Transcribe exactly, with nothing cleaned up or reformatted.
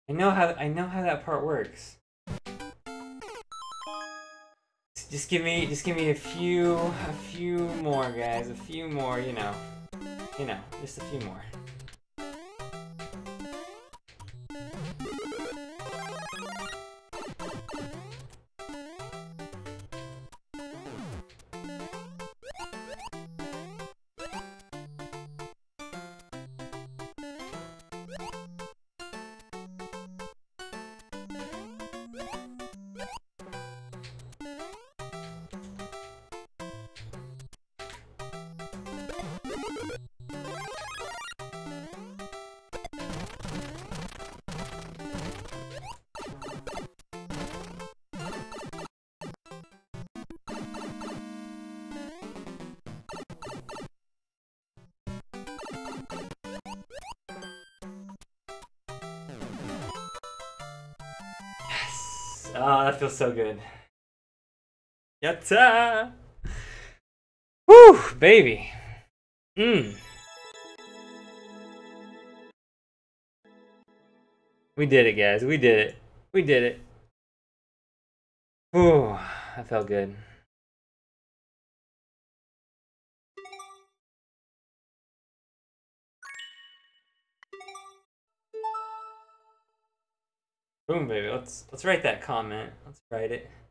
I know how I know how that part works. Just give me just give me a few a few more, guys. A few more, you know. You know, just a few more. Oh, that feels so good. Yatta! Woo, baby. Mmm. We did it, guys. We did it. We did it. Ooh, that felt good. Boom, baby. Let's let's write that comment. Let's write it.